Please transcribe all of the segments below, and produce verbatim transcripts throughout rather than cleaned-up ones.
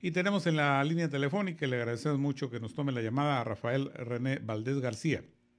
Y tenemos en la línea telefónica, y le agradecemos mucho que nos tome la llamada, a Rafael René Valdés García,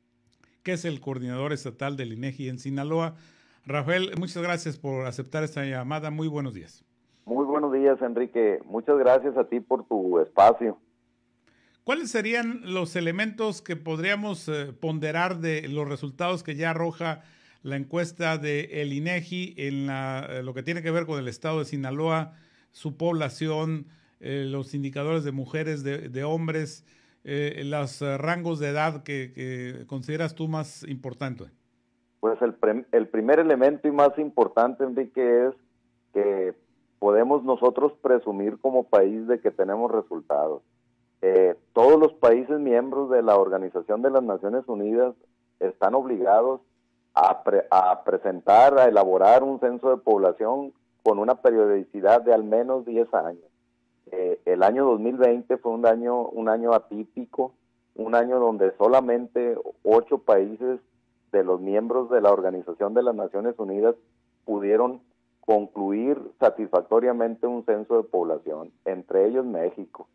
que es el coordinador estatal del INEGI en Sinaloa. Rafael, muchas gracias por aceptar esta llamada. Muy buenos días. Muy buenos días, Enrique. Muchas gracias a ti por tu espacio. ¿Cuáles serían los elementos que podríamos eh, ponderar de los resultados que ya arroja la encuesta del INEGI en la, eh, lo que tiene que ver con el estado de Sinaloa, su población, eh, los indicadores de mujeres, de, de hombres, eh, los eh, rangos de edad que, que consideras tú más importantes? Pues el, el primer elemento y más importante, Enrique, es que podemos nosotros presumir como país de que tenemos resultados. Eh, todos los países miembros de la Organización de las Naciones Unidas están obligados a, pre, a presentar, a elaborar un censo de población con una periodicidad de al menos diez años. Eh, el año dos mil veinte fue un año, un año atípico, un año donde solamente ocho países de los miembros de la Organización de las Naciones Unidas pudieron concluir satisfactoriamente un censo de población, entre ellos México.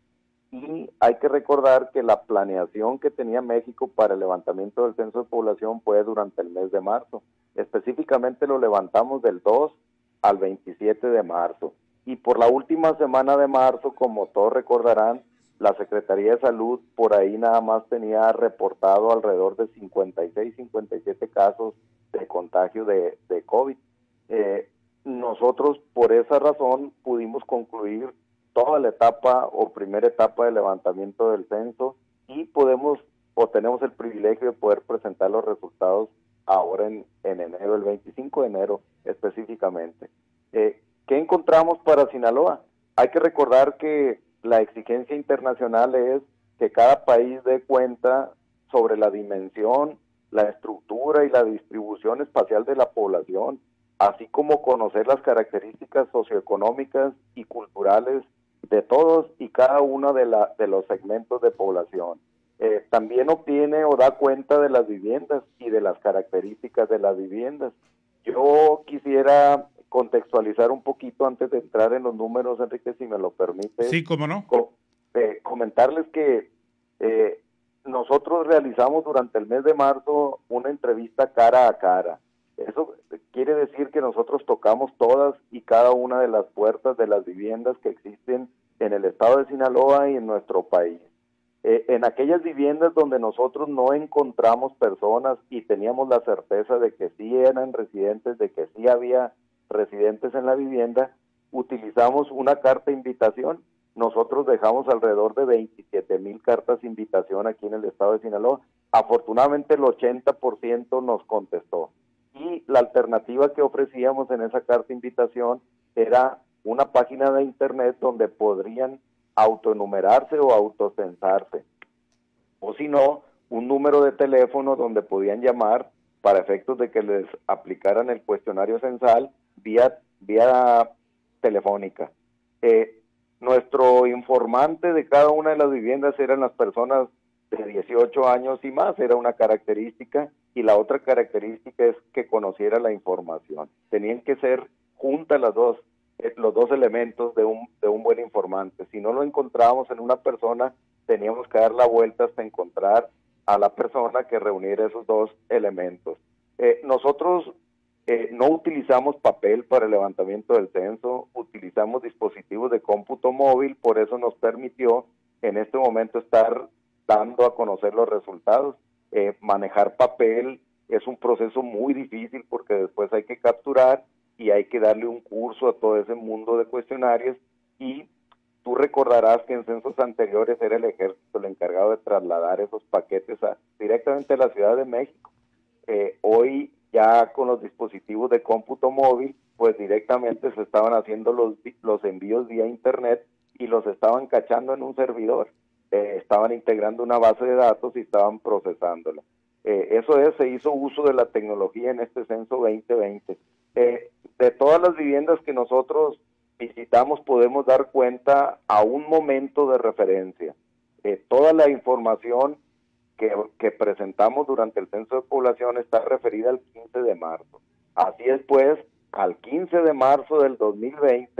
Y hay que recordar que la planeación que tenía México para el levantamiento del censo de población fue durante el mes de marzo. Específicamente lo levantamos del dos al veintisiete de marzo. Y por la última semana de marzo, como todos recordarán, la Secretaría de Salud por ahí nada más tenía reportado alrededor de cincuenta y seis, cincuenta y siete casos de contagio de, de COVID. Eh, nosotros por esa razón pudimos concluir toda la etapa o primera etapa de levantamiento del censo y podemos o tenemos el privilegio de poder presentar los resultados ahora en, en enero, el veinticinco de enero específicamente. Eh, ¿Qué encontramos para Sinaloa? Hay que recordar que la exigencia internacional es que cada país dé cuenta sobre la dimensión, la estructura y la distribución espacial de la población, así como conocer las características socioeconómicas y culturales de todos y cada uno de, la, de los segmentos de población. Eh, también obtiene o da cuenta de las viviendas y de las características de las viviendas. Yo quisiera contextualizar un poquito antes de entrar en los números, Enrique, si me lo permite. Sí, cómo no. Co eh, comentarles que eh, nosotros realizamos durante el mes de marzo una entrevista cara a cara. Eso quiere decir que nosotros tocamos todas y cada una de las puertas de las viviendas que existen en el estado de Sinaloa y en nuestro país. Eh, en aquellas viviendas donde nosotros no encontramos personas y teníamos la certeza de que sí eran residentes, de que sí había residentes en la vivienda, utilizamos una carta de invitación. Nosotros dejamos alrededor de veintisiete mil cartas de invitación aquí en el estado de Sinaloa. Afortunadamente el ochenta por ciento nos contestó. Y la alternativa que ofrecíamos en esa carta de invitación era una página de internet donde podrían autoenumerarse o autocensarse. O si no, un número de teléfono donde podían llamar para efectos de que les aplicaran el cuestionario censal vía, vía telefónica. Eh, nuestro informante de cada una de las viviendas eran las personas de dieciocho años y más, era una característica, y la otra característica es que conociera la información. Tenían que ser juntas las dos, eh, los dos elementos de un, de un buen informante. Si no lo encontrábamos en una persona, teníamos que dar la vuelta hasta encontrar a la persona que reuniera esos dos elementos. Eh, nosotros eh, no utilizamos papel para el levantamiento del censo, utilizamos dispositivos de cómputo móvil, por eso nos permitió en este momento estar dando a conocer los resultados. Eh, manejar papel es un proceso muy difícil porque después hay que capturar y hay que darle un curso a todo ese mundo de cuestionarios, y tú recordarás que en censos anteriores era el ejército el encargado de trasladar esos paquetes a, directamente a la Ciudad de México. Eh, hoy ya con los dispositivos de cómputo móvil, pues directamente se estaban haciendo los, los envíos vía internet y los estaban cachando en un servidor. Eh, estaban integrando una base de datos y estaban procesándola. Eh, eso es, se hizo uso de la tecnología en este censo veinte veinte. Eh, de todas las viviendas que nosotros visitamos podemos dar cuenta a un momento de referencia. Eh, toda la información que, que presentamos durante el censo de población está referida al quince de marzo. Así es, pues, al quince de marzo del dos mil veinte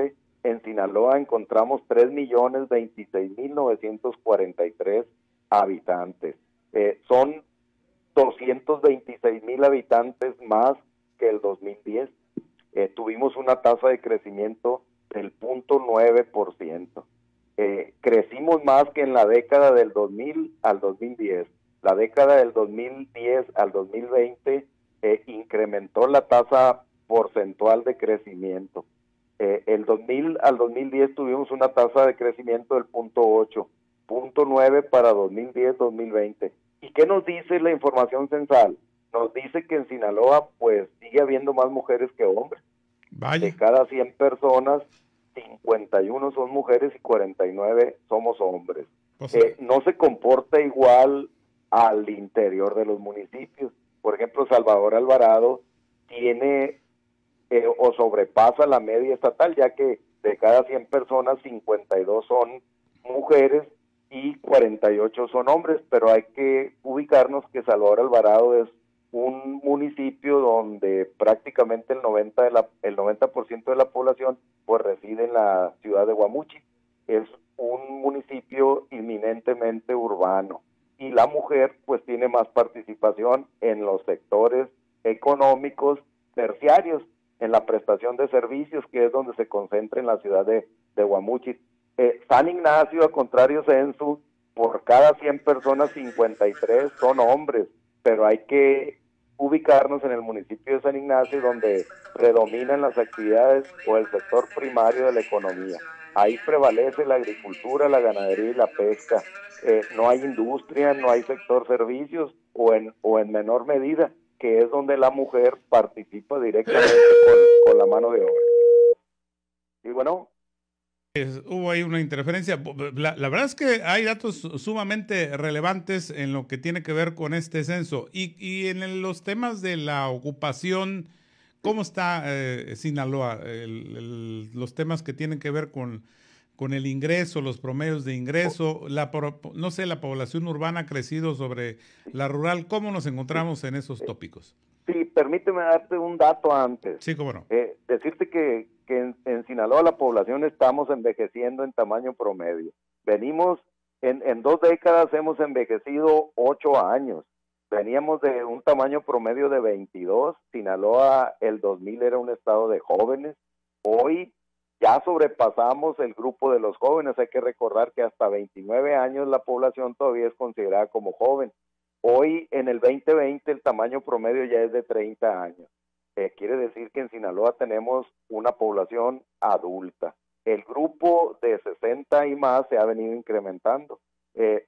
en Sinaloa encontramos tres millones veintiséis mil novecientos cuarenta y tres habitantes. Eh, son doscientos veintiséis mil habitantes más que el dos mil diez. Eh, tuvimos una tasa de crecimiento del cero punto nueve por ciento. Eh, crecimos más que en la década del dos mil al dos mil diez. La década del dos mil diez al dos mil veinte eh, incrementó la tasa porcentual de crecimiento. Eh, el dos mil al dos mil diez tuvimos una tasa de crecimiento del punto ocho, punto nueve para dos mil diez dos mil veinte. ¿Y qué nos dice la información censal? Nos dice que en Sinaloa pues sigue habiendo más mujeres que hombres. Vaya. De cada cien personas, cincuenta y uno son mujeres y cuarenta y nueve somos hombres. O sea, eh, no se comporta igual al interior de los municipios. Por ejemplo, Salvador Alvarado tiene eh, o sobrepasa la media estatal, ya que de cada cien personas, cincuenta y dos son mujeres y cuarenta y ocho son hombres, pero hay que ubicarnos que Salvador Alvarado es un municipio donde prácticamente el noventa, de la, el noventa por ciento de la población pues reside en la ciudad de Guamuchi. Es un municipio inminentemente urbano y la mujer pues tiene más participación en los sectores económicos terciarios, en la prestación de servicios, que es donde se concentra en la ciudad de, de Guamuchi. Eh, San Ignacio, a contrario censo, por cada cien personas, cincuenta y tres son hombres, pero hay que ubicarnos en el municipio de San Ignacio, donde predominan las actividades o el sector primario de la economía. Ahí prevalece la agricultura, la ganadería y la pesca. Eh, no hay industria, no hay sector servicios, o en, o en menor medida, que es donde la mujer participa directamente con, con la mano de obra. Y bueno, Es, hubo ahí una interferencia. La, la verdad es que hay datos sumamente relevantes en lo que tiene que ver con este censo. Y, y en el, los temas de la ocupación, ¿cómo está eh, Sinaloa? El, el, los temas que tienen que ver con, con el ingreso, los promedios de ingreso, la, no sé, la población urbana ha crecido sobre la rural. ¿Cómo nos encontramos en esos tópicos? Sí, permíteme darte un dato antes. Sí, cómo no. Eh, decirte que, que en, en Sinaloa la población estamos envejeciendo en tamaño promedio. Venimos, en, en dos décadas hemos envejecido ocho años. Veníamos de un tamaño promedio de veintidós. Sinaloa el dos mil era un estado de jóvenes. Hoy ya sobrepasamos el grupo de los jóvenes. Hay que recordar que hasta veintinueve años la población todavía es considerada como joven. Hoy, en el veinte veinte, el tamaño promedio ya es de treinta años. Eh, quiere decir que en Sinaloa tenemos una población adulta. El grupo de sesenta y más se ha venido incrementando. Eh,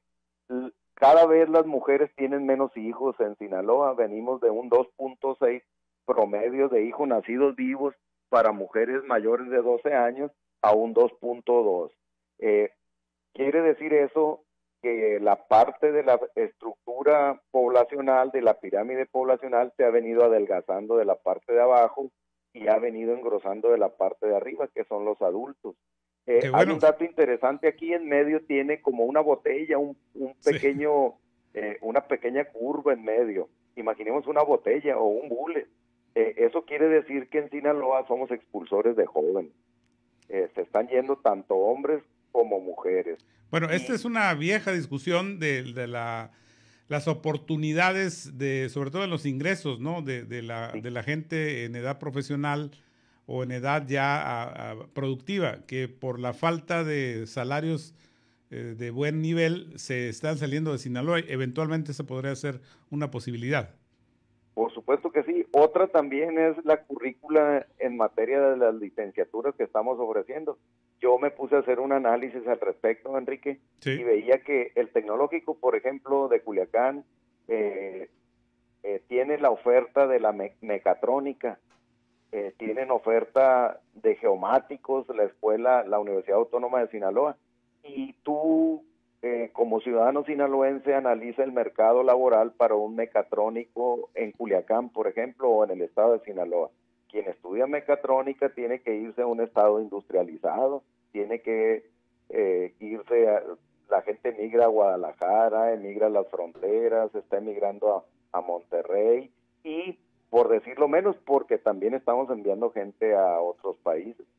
cada vez las mujeres tienen menos hijos en Sinaloa. Venimos de un dos punto seis promedio de hijos nacidos vivos para mujeres mayores de doce años a un dos punto dos. Eh, quiere decir eso que la parte de la estructura poblacional, de la pirámide poblacional, se ha venido adelgazando de la parte de abajo y ha venido engrosando de la parte de arriba, que son los adultos. Eh, bueno. Hay un dato interesante aquí en medio, tiene como una botella, un, un pequeño, sí. eh, una pequeña curva en medio. Imaginemos una botella o un bullet. Eh, eso quiere decir que en Sinaloa somos expulsores de jóvenes. Eh, se están yendo tanto hombres como mujeres. Bueno, esta es una vieja discusión de, de la, las oportunidades, de, sobre todo en los ingresos, ¿no? De, de, la, de la gente en edad profesional o en edad ya a, a productiva, que por la falta de salarios eh, de buen nivel se están saliendo de Sinaloa. Eventualmente esa podría ser una posibilidad. Por supuesto que sí. Otra también es la currícula en materia de las licenciaturas que estamos ofreciendo. Yo me puse a hacer un análisis al respecto, Enrique, sí. y veía que el tecnológico, por ejemplo, de Culiacán, eh, eh, tiene la oferta de la me mecatrónica, eh, tienen oferta de geomáticos, la escuela, la Universidad Autónoma de Sinaloa, y tú, eh, como ciudadano sinaloense, analiza el mercado laboral para un mecatrónico en Culiacán, por ejemplo, o en el estado de Sinaloa. Quien estudia mecatrónica tiene que irse a un estado industrializado, tiene que eh, irse, a, la gente emigra a Guadalajara, emigra a las fronteras, está emigrando a, a Monterrey, y por decirlo menos, porque también estamos enviando gente a otros países.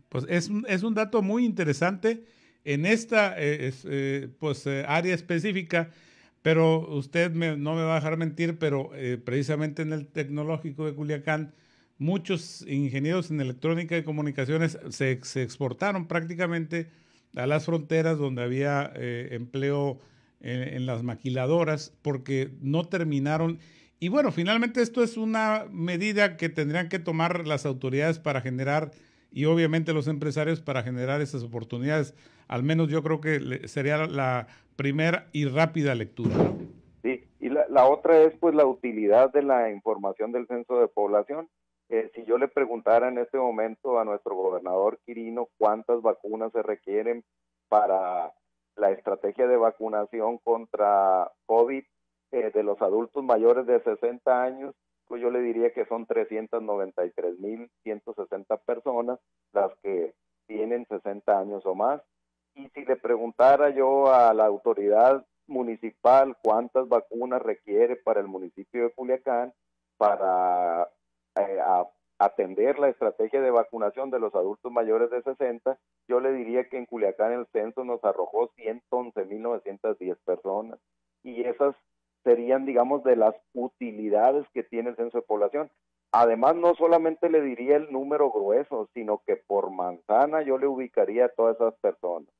Pues es un, es un dato muy interesante en esta eh, es, eh, pues, eh, área específica, pero usted me, no me va a dejar mentir, pero eh, precisamente en el Tecnológico de Culiacán, muchos ingenieros en electrónica y comunicaciones se, se exportaron prácticamente a las fronteras donde había eh, empleo en, en las maquiladoras porque no terminaron. Y bueno, finalmente esto es una medida que tendrían que tomar las autoridades para generar, y obviamente los empresarios para generar esas oportunidades. Al menos yo creo que sería la primera y rápida lectura, ¿no? Sí, y la, la otra es pues la utilidad de la información del censo de población. Eh, si yo le preguntara en este momento a nuestro gobernador Quirino cuántas vacunas se requieren para la estrategia de vacunación contra COVID eh, de los adultos mayores de sesenta años, pues yo le diría que son trescientas noventa y tres mil ciento sesenta personas las que tienen sesenta años o más. Y si le preguntara yo a la autoridad municipal cuántas vacunas requiere para el municipio de Culiacán para eh, a, atender la estrategia de vacunación de los adultos mayores de sesenta, yo le diría que en Culiacán el censo nos arrojó ciento once mil novecientas diez personas, y esas serían, digamos, de las utilidades que tiene el censo de población. Además, no solamente le diría el número grueso, sino que por manzana yo le ubicaría a todas esas personas.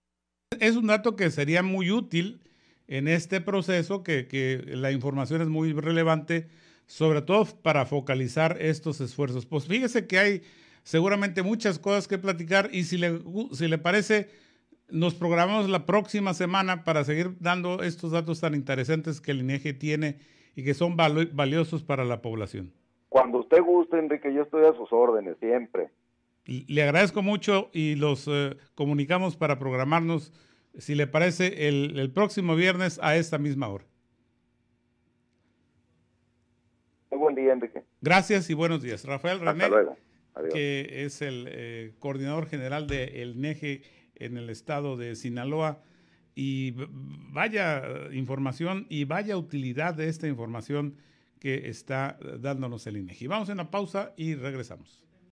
Es un dato que sería muy útil en este proceso, que, que la información es muy relevante, sobre todo para focalizar estos esfuerzos. Pues fíjese que hay seguramente muchas cosas que platicar, y si le, si le parece, nos programamos la próxima semana para seguir dando estos datos tan interesantes que el INEGI tiene y que son valiosos para la población. Cuando usted guste, Enrique, yo estoy a sus órdenes siempre. Le agradezco mucho y los eh, comunicamos para programarnos, si le parece, el, el próximo viernes a esta misma hora. Muy buen día, Enrique. Gracias y buenos días. Rafael René, hasta luego. Adiós. Que es el eh, coordinador general del INEGI en el estado de Sinaloa. Y vaya información y vaya utilidad de esta información que está dándonos el INEGI. Vamos a una pausa y regresamos.